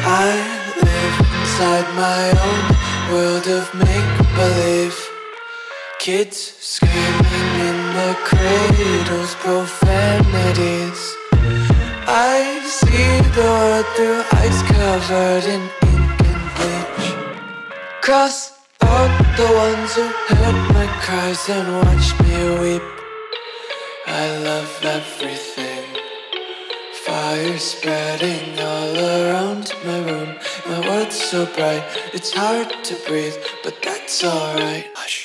I live inside my own world of make-believe. Kids screaming in the cradles, profanities. I see the world through ice covered in ink and bleach. Cross out the ones who heard my cries and watched me weep. I love everything. Fire spreading all around my room. My world's so bright, it's hard to breathe, but that's alright. Hush.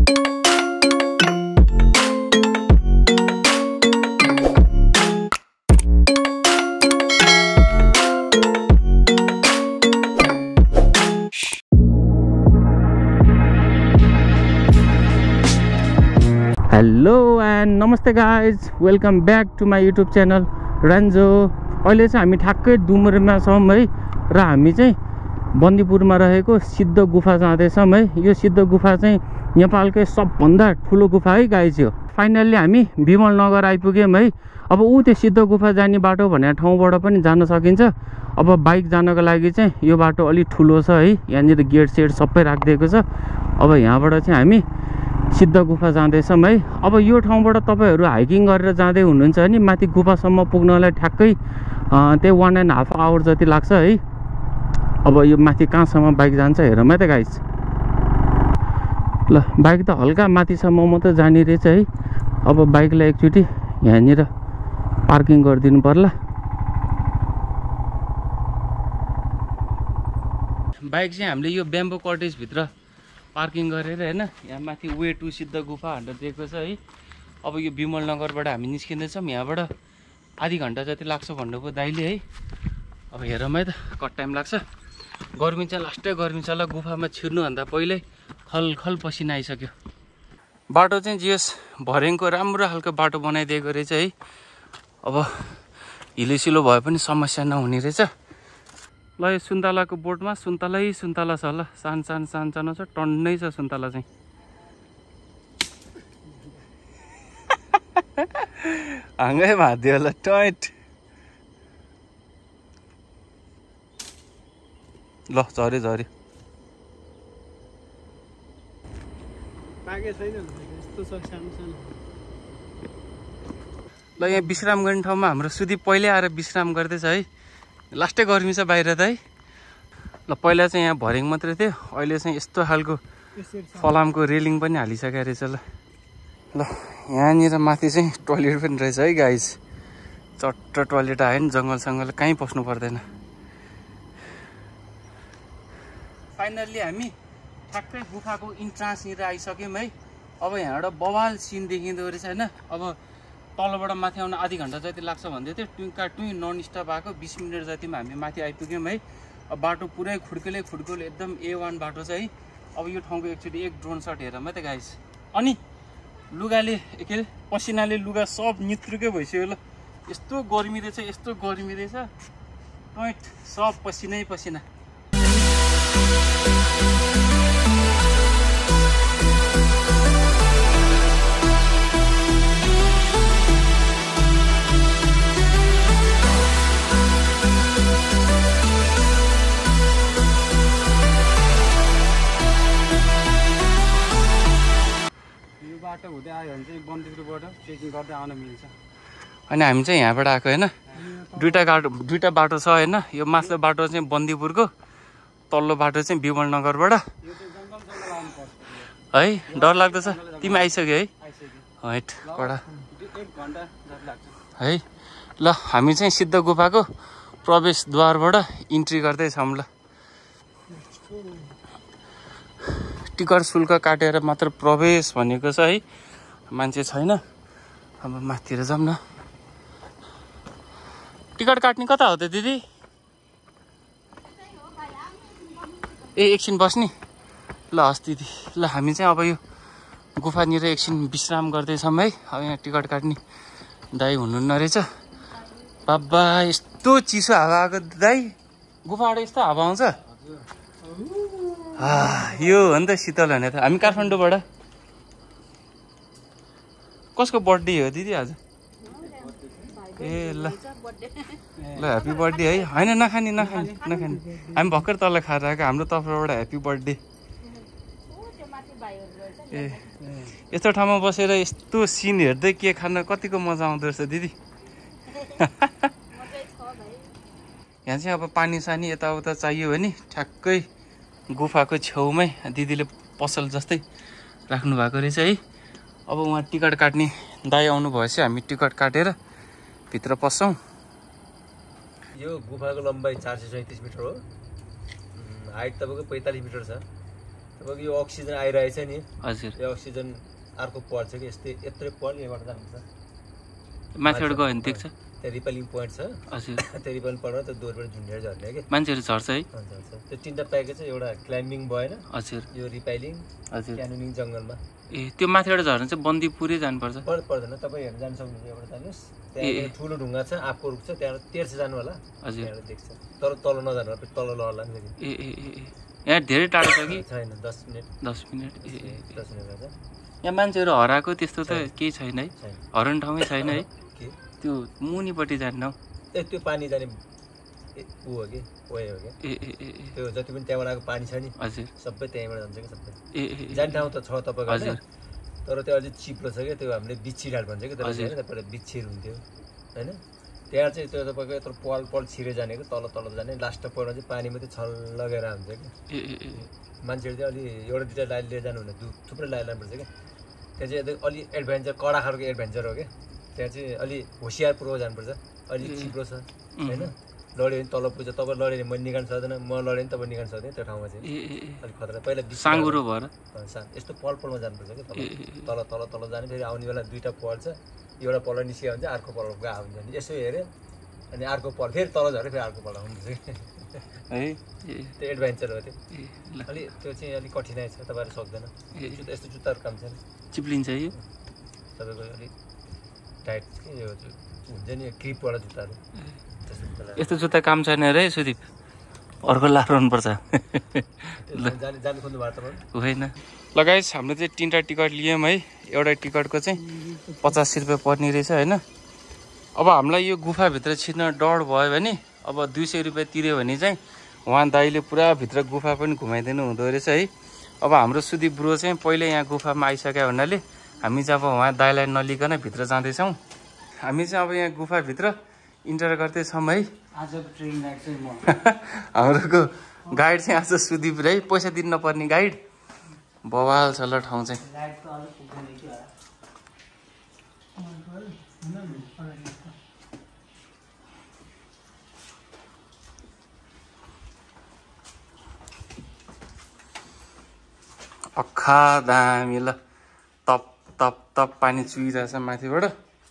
Hello and namaste guys, welcome back to my YouTube channel Ranjo. अहिले चाहिँ हामी ठ्याक्कै डुमरेमा छौं है र हामी चाहिँ बन्दीपुरमा रहेको सिद्ध गुफा जाँदैछौं है। यो सिद्ध गुफा चाहिँ नेपालकै सबभन्दा ठुलो गुफा है गाइज। यो फाइनल्ली हामी विमल नगर आइपुग्यौं है। अब उ त्यो सिद्ध गुफा जाने बाटो भन्ने ठाउँबाट पनि जान सकिन्छ। अब बाइक जानको लागि चाहिँ यो बाटो अलि ठुलो छ है। यहाँनिर गेट सेट सबै राखिदिएको छ। अब यहाँबाट चाहिँ हामी सिद्ध गुफा जाँदैछौं है। अब यो ठाउँबाट तपाईहरु हाइकिङ गरेर जाँदै हुनुहुन्छ नि माथि गुफासम्म पुग्नलाई ठ्याक्कै त्यही 1.5 आवर जति लाग्छ है। अब यो माथि कहाँसम्म बाइक जान्छ हेरौँ है त गाइस। ल बाइक त हल्का माथिसम्म मात्र जाने रहेछ है। अब बाइकलाई एकचोटि यहाँनिर पार्किङ गरिदिनु पर्ला। बाइक चाहिँ हामीले यो ब्याम्बो कटेज भित्र पार्किङ गरेर हैन यहाँ माथि वे टु सिद्ध गुफा भनेर दिएको छ है। अब यो विमल नगरबाट हामी निस्किँदैछौँ। यहाँबाट आधी घण्टा जति लाग्छ भन्नुभयो दाइले है। अब हेरौँ है त कति टाइम लाग्छ। गर्मी चाहिँ लास्टै गर्मी छ ल। गुफामा छिर्नुभन्दा पहिल्यै खलखल पसिना आइसक्यो। बाटो चाहिँ जिएस भरेङको राम्रो खालको बाटो बनाइदिएको रहेछ है। अब हिलोसिलो भए पनि समस्या नहुने रहेछ। ल यो सुन्तलाको बोटमा सुन्तलै सुन्तला छ ल। सानो छ, टन्नै छ सुन्तला चाहिँ। हाङ्गै भादियो ल टैट। ल झऱ्यो झऱ्यो। ल यहाँ विश्राम गर्ने ठाउँमा हाम्रो सुदी पहिल्यै आएर विश्राम गर्दैछ है। लास्टै गर्मी छ बाहिर त है। ल पहिला चाहिँ यहाँ भरेङ मात्रै थियो, अहिले चाहिँ यस्तो खालको फलामको रेलिङ पनि हालिसकेको रहेछ ल। ल यहाँनिर माथि चाहिँ टोयलेट पनि रहेछ है गाइस। चट्ट टोयलेट आयो नि जङ्गल कहीँ पस्नु पर्दैन। फाइनल्ली हामी ठ्याक्कै गुफाको इन्ट्रान्सनिर आइसक्यौँ है। अब यहाँबाट बवाल सिन देखिँदो रहेछ होइन। अब तलबाट माथि आउन आधी घण्टा जति लाग्छ भन्दै थियो। टुई नन स्टप आएको 20 मिनट जतिमा हामी माथि आइपुग्यौँ है। अब बाटो पुरै खुड्केले एकदम A1 बाटो छ है। अब यो ठाउँको एकचोटि एक ड्रोन सट हेरौँ है त गाइस। अनि लुगाले के पसिनाले लुगा सब नित्रुकै भइसक्यो ल। यस्तो गर्मी रहेछ टोइट सब पसिनै पसिना। बाटो हुँदै आयो भने चाहिँ बन्दीपुरबाट ट्रेकिङ गर्दै आउन मिल्छ। अनि हामी चाहिँ यहाँबाट आएको होइन। दुईटा बाटो छ होइन। यो माथिल्लो बाटो चाहिँ बन्दीपुरको, तल्लो बाटो चाहिँ विमल नगरबाट है। डर लाग्दछ। तिमी आइसक्यो है हैट कडा है। ल हामी चाहिँ सिद्ध गुफाको प्रवेशद्वारबाट इन्ट्री गर्दैछौँ ल। टिकट शुल्क काटेर मात्र प्रवेश भनेको छ है। मान्छे छैन। अब माथितिर जाऊँ न। टिकट काट्ने कता हो त दिदी? ए एकछिन बस्नी। ल हस् दिदी। ल हामी चाहिँ अब यो गुफानिर एकछिन विश्राम गर्दैछौँ है। अब यहाँ टिकट काट्ने दाइ हुनुहुन्न रहेछ। बाबा यस्तो चिसो हावा आएको दाइ। गुफाबाट यस्तो हावा आउँछ। यो हो नि त शीतल भने त। हामी काठमाडौँबाट। कसको बर्थडे हो दिदी आज? ए ल ल ह्याप्पी बर्थडे है होइन नखाने नखाने नखाने हामी भर्खर तल खाएर आएको हाम्रो तर्फबाट ह्याप्पी बर्थडे ए यस्तो ठाउँमा बसेर यस्तो सिन हेर्दै केक खान कतिको मजा आउँदो रहेछ दिदी यहाँ चाहिँ अब पानी सानी यताउता चाहियो भने ठ्याक्कै गुफाको छेउमै दिदीले पसल जस्तै राख्नु भएको रहेछ है अब उहाँ टिकट काट्ने दाइ आउनु भएपछि हामी टिकट काटेर भित्र पस्छौँ यो गुफाको लम्बाइ 437 मिटर हो हाइट तपाईँको 45 मिटर छ तपाईँको यो अक्सिजन आइरहेछ नि हजुर यो अक्सिजन अर्को पर्छ कि यस्तै यत्रो पल यहाँबाट जानुपर्छ माथिबाट गयो भने देख्छ त्यहाँ रिपेलिङ पोइन्ट छ हजुर त्यो रिपेलिङ पोइन्टमा त्यो दोरबाट झुन्डेर झर्ने कि मान्छेहरू झर्छ है त्यो तिनवटा प्याकेज छ एउटा क्लाइम्बिङ भएन हजुर यो रिपेलिङ हजुर क्यानोनिङ जङ्गलमा ए त्यो माथिबाट झर्न चाहिँ बन्दीपुरै जानुपर्छ पर्दैन तपाईँ हेर्न जान सक्नुहुन्छ यहाँबाट जानुहोस् त्यहाँ ठुलो ढुङ्गा छ आँपको रुख छ त्यहाँ तेर्छ जानु होला हजुर त्यहाँबाट देख्छ तर तल नजानु होला तल लड्ला नि ए ए ए यहाँ धेरै टाढो छ कि छैन 10 मिनट 10 मिनट ए 10 मिनट लाग्छ यहाँ मान्छेहरू हराएको त्यस्तो त केही छैन है हराउने ठाउँमै छैन है के त्यो मुनिपट्टि जान्न ए त्यो पानी जाने ऊ हो कि ओए हो कि ए ए ए त्यो जति पनि त्यहाँबाट आएको पानी छ नि हजुर सबै त्यहीँबाट जान्छ कि सबै ए ए जाने ठाउँ त छ तपाईँको हजुर तर त्यो अझै चिप्लो छ क्या त्यो हामीले बिच्छी ढाड भन्छ कि तपाईँले बिच्छीहरू हुन्थ्यो होइन त्यहाँ चाहिँ त्यो तपाईँको यत्रो पल पल छिरे जाने कि तल तल जाने लास्टमा पढ्न चाहिँ पानी मात्रै छल लगेर हुन्छ कि मान्छेहरू चाहिँ अलि एउटा दुइटा लाइन लिएर जानु हुँदैन थुप्रै लाइन लानुपर्छ क्या त्यहाँ चाहिँ अलि एडभेन्चर कडा खालको एडभेन्चर हो क्या त्यहाँ चाहिँ अलि होसियारपूर्वक जानुपर्छ अलिक चिप्लो छ होइन लड्यो भने तल पुग्छ तपाईँ लड्यो भने मैले निकाल्नु सक्दैन म लड्यो भने तपाईँ निकाल्नु सक्दैन त्यो ठाउँमा चाहिँ अलिक खतरा पहिला साँगुरो भएर यस्तो पल पलमा जानुपर्छ कि तल तल तल जाने फेरि आउने बेला दुईवटा पल छ एउटा पल निस्कियो भने चाहिँ अर्को पल गएको हुन्छ नि यसो हेऱ्यो अनि अर्को पल फेरि तल झऱ्यो फेरि अर्को पल आउनुहुन्छ है त्यो एडभेन्चर हो त्यो अलिक त्यो चाहिँ अलिक कठिनाइ छ तपाईँहरू सक्दैन यस्तो जुत्ताहरू काम छैन चिप्लिन्छ यो तपाईँको अलिक टाइट यो हुन्छ नि क्रिपवाला जुत्ताहरू यस्तो जुत्ता काम छैन अरे सुदीप अर्को लाउनुपर्छ जाने खोज्नु भएको होइन लगाइस हामीले चाहिँ 3टा टिकट लियौँ है एउटा टिकटको चाहिँ 85 रुपियाँ पर्ने रहेछ होइन अब हामीलाई यो गुफाभित्र छिर्न डर भयो भने अब 200 रुपियाँ तिर्यो भने चाहिँ उहाँ दाइले पुरा भित्र गुफा पनि घुमाइदिनु हुँदो रहेछ है अब हाम्रो सुदीप ब्रो चाहिँ पहिले यहाँ गुफामा आइसक्यो भन्नाले हामी चाहिँ अब उहाँ दाइलाई नलिकन भित्र जाँदैछौँ हामी चाहिँ अब यहाँ गुफाभित्र इन्टर गर्दैछौँ है आजको ट्रेन गाइड चाहिँ म हाम्रोको गाइड चाहिँ आज सुदीप है पैसा दिनु नपर्ने गाइड बवाल छ ल ठाउँ चाहिँ लाइटको अलिक पुग्दैन कि अखा दामी ल तप तप तप पानी चुइरहेछ माथिबाट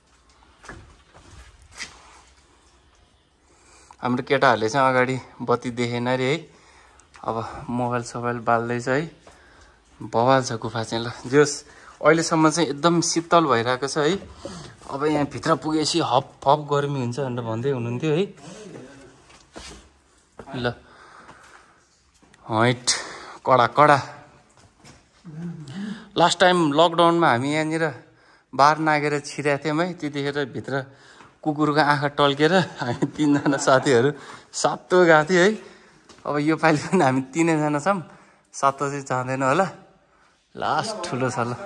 हाम्रो केटाहरूले चाहिँ अगाडि बत्ती देखेन अरे है अब मोबाइल सोबाइल बाल्दैछ है बवाल छ गुफा चाहिँ ल जोस् अहिलेसम्म चाहिँ एकदम शीतल भइरहेको छ है अब यहाँ भित्र पुगेपछि हप हप गर्मी हुन्छ भनेर भन्दै हुनुहुन्थ्यो है ल हैट कडा कडा लास्ट टाइम लकडाउनमा हामी यहाँनिर बार नागेर छिरेको थियौँ है त्यतिखेर भित्र कुकुरको आँखा टल्केर हामी 3जना साथीहरू सातो गएको थियो है अब यो पालि पनि हामी 3जना छौँ सातो चाहिँ जाँदैन होला लास्ट ठुलो छ ल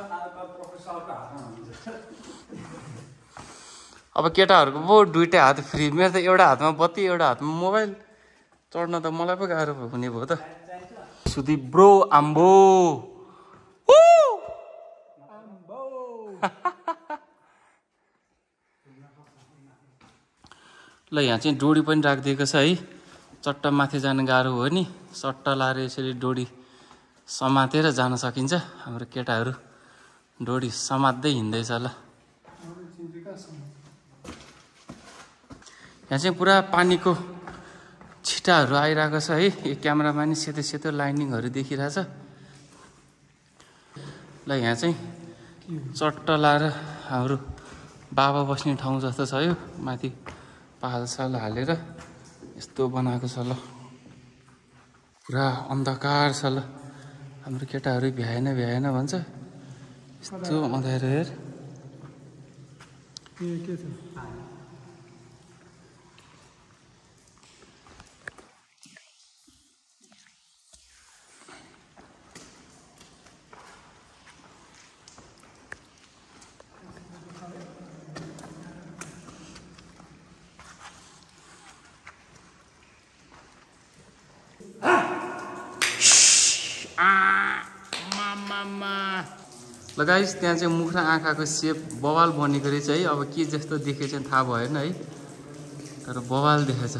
अब केटाहरूको पो 2टै हात फ्री मेरो त एउटा हातमा बत्ती एउटा हातमा मोबाइल चढ्न त मलाई पो गाह्रो हुने भयो त सुदीप ब्रो आम्बो ल यहाँ चाहिँ डोरी पनि राखिदिएको छ है चट्ट माथि जान गाह्रो हो नि सट्ट लाएर यसरी डोरी समातेर जान सकिन्छ हाम्रो केटाहरू डोरी समात्दै हिँड्दैछ ल यहाँ चाहिँ पुरा पानीको छिटाहरू आइरहेको छ है यो क्यामेरामा नि सेतो सेतो लाइनिङहरू देखिरहेछ ल यहाँ चाहिँ चट्ट लाएर हाम्रो बाबा बस्ने ठाउँ जस्तो छ यो माथि पालसाल हालेर यस्तो बनाएको छ ल पुरा अन्धकार छ ल हाम्रो केटाहरू भ्याएन भ्याएन भन्छ यस्तो अँध्यारो हेर ल गाइस त्यहाँ चाहिँ मुख र आँखाको सेप बवाल बनेको रहेछ है। अब के जस्तो देखे चाहिँ थाहा भएन है, तर बवाल देखेछ।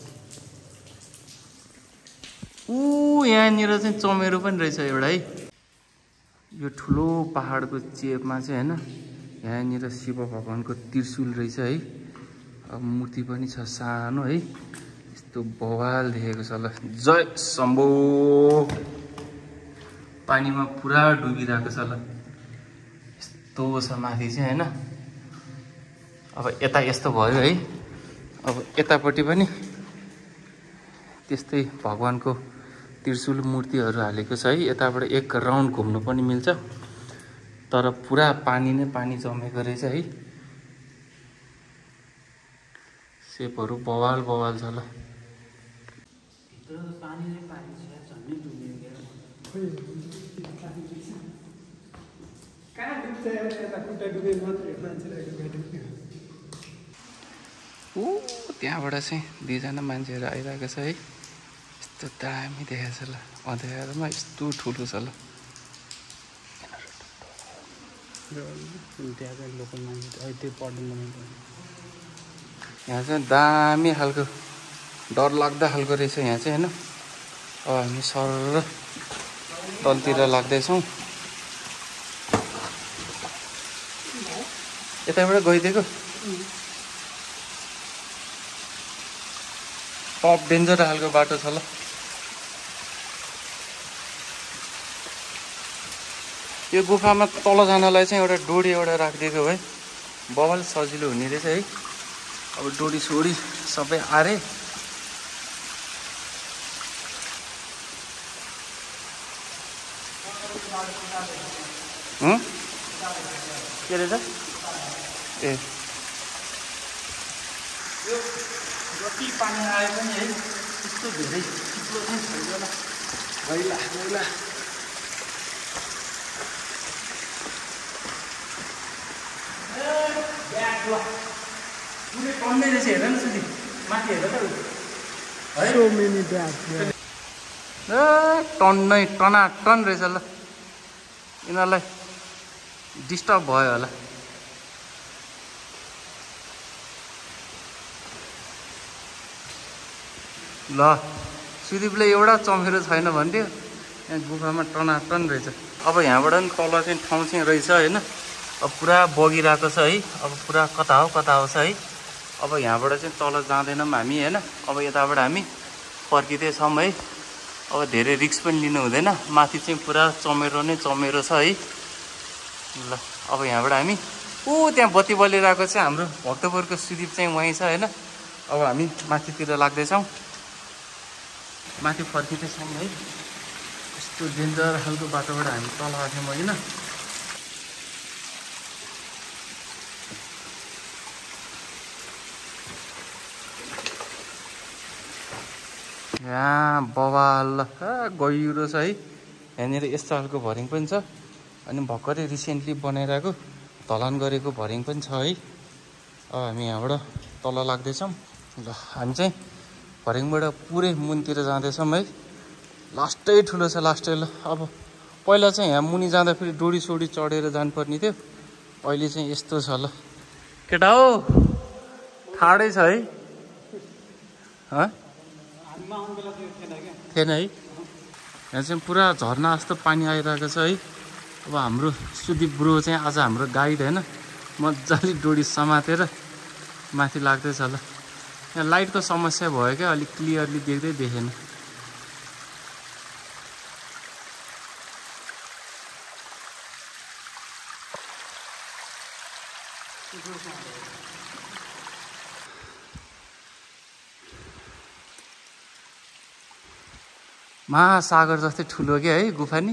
यहाँनिर चाहिँ चमेरो पनि रहेछ एउटा है। यो ठुलो पहाडको चेपमा चाहिँ होइन, यहाँनिर शिव भगवानको त्रिशूल रहेछ है। अब मूर्ति पनि छ सानो है। यस्तो बवाल देखेको छ। ल जय शम्भो। पानीमा पुरा डुबिरहेको छ। ल यस्तो छ माथि चाहिँ होइन। अब यता यस्तो भयो है। अब यतापट्टि पनि त्यस्तै भगवानको त्रिशूल मूर्तिहरू हालेको छ है। यताबाट एक राउन्ड घुम्नु पनि मिल्छ, तर पुरा पानी नै पानी जमेको रहेछ है। सेपहरू बवाल बवाल छ। ल त्यहाँबाट चाहिँ दुईजना मान्छेहरू आइरहेको छ है। यस्तो दामी देखाएको छ। ल अँध्यारोमा यस्तो ठुलो छ। ल यहाँ चाहिँ दामी खालको डर लाग्दा खालको रहेछ यहाँ चाहिँ होइन। अब हामी सर तलतिर लाग्दैछौँ। यताबाट गइदिएको टप डेन्जर खालको बाटो छ। ल यो गुफामा तल जानलाई चाहिँ एउटा डोरी एउटा राखिदिएको भए बवाल सजिलो हुने रहेछ है। अब डोरी सोडी सबै आरे के रहेछ ए जति पानी आए पनि है त्यस्तो धेरै चिप्लो चाहिँ छैन। गइला गइला पुरै टन्नै रहेछ। हेर न सुधी माथि हेर त टन्नै टनाटन रहेछ। ल यिनीहरूलाई डिस्टर्ब भयो होला। ल सुदीपले एउटा चमेरो छैन भन्थ्यो। यहाँ गुफामा टनाटन रहेछ। अब यहाँबाट पनि तल चाहिँ ठाउँ चाहिँ रहेछ होइन। अब पुरा बगिरहेको छ है। अब पुरा कता हो छ है। अब यहाँबाट चाहिँ तल जाँदैनौँ हामी होइन। अब यताबाट हामी फर्किँदैछौँ है। अब धेरै रिस्क पनि लिनु हुँदैन। माथि चाहिँ पुरा चमेरो नै चमेरो छ है। ल अब यहाँबाट हामी त्यहाँ बत्ती बलिरहेको छ हाम्रो भक्तपुरको सुदीप चाहिँ वहीँ छ होइन। अब हामी माथितिर लाग्दैछौँ। माथि फर्किँदैछौँ है। यस्तो डेन्जर खालको बाटोबाट हामी तल आएको होइन। यहाँ बवाल गहिरो छ है। यहाँनिर यस्तो खालको भरिङ पनि छ। अनि भर्खरै रिसेन्टली बनाइरहेको ढलान गरेको भरिङ पनि छ है। अब हामी यहाँबाट तल लाग्दैछौँ। ल हामी चाहिँ भरिङबाट पुरै मुनितिर जाँदैछौँ है। लास्टै ठुलो छ लास्टै। ल अब पहिला चाहिँ यहाँ मुनि जाँदा फेरि डोरी सोडी चढेर जानुपर्ने थियो। अहिले चाहिँ यस्तो छ। ल केटा हो ठाडै छ है। थिएन है। यहाँ चाहिँ पुरा झर्ना जस्तो पानी आइरहेको छ है। अब हाम्रो सुदीप ब्रो चाहिँ आज हाम्रो गाइड होइन। मजाले डोरी समातेर माथि लाग्दैछ। ल यहाँ लाइटको समस्या भयो क्या, अलिक क्लियरली देखेन। महासागर जस्तै ठुलो क्या है गुफा नि।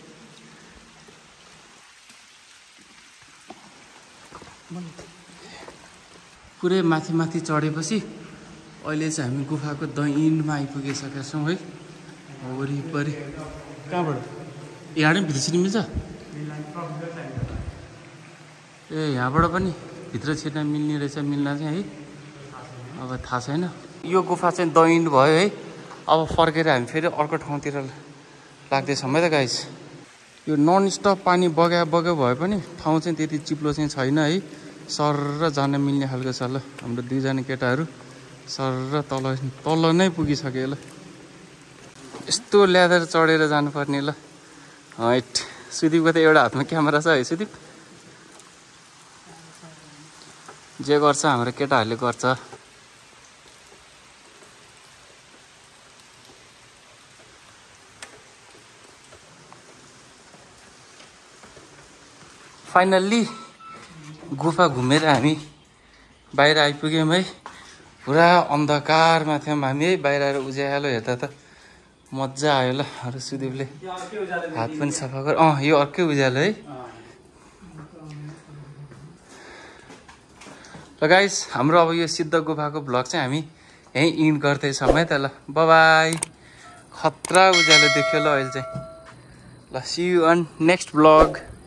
पुरै माथि माथि चढेपछि अहिले चाहिँ हामी गुफाको दैनमा आइपुगिसकेका छौँ है। वरिपरि कहाँबाट यहाँ पनि भित्र छिर्न मिल्छ? ए यहाँबाट पनि भित्र छिर्न मिल्ने रहेछ। मिल्न चाहिँ है अब थाहा छैन। यो गुफा चाहिँ दैन भयो है। अब फर्केर हामी फेरि अर्को ठाउँतिर लाग्दैछौँ है त गाइस। यो नन स्टप पानी बग्यो भए पनि ठाउँ चाहिँ त्यति चिप्लो चाहिँ छैन है। सर जान मिल्ने खालको छ ल। हाम्रो दुईजना केटाहरू सर तल नै पुगिसक्यो ल। यस्तो ल्यादर चढेर जानुपर्ने ल। हाइट सुदीपको त एउटा हातमा क्यामेरा छ है सुदीप। जे गर्छ हाम्रो केटाहरूले गर्छ। फाइनल्ली गुफा घुमेर हामी बाहिर आइपुग्यौँ है। पुरा अन्धकारमा थियौँ हामी है। बाहिर आएर उज्यालो हेर्दा त मजा आयो ल। अरू सुदीपले हात पनि सफा गर। यो अर्कै उज्यालो है। ल गाइस हाम्रो अब यो सिद्ध गुफाको भ्लग चाहिँ हामी यहीँ इन्ड गर्दैछौँ है त ल। बाई। खतरा उज्यालो देख्यो ल अहिले चाहिँ। ल see you on next vlog.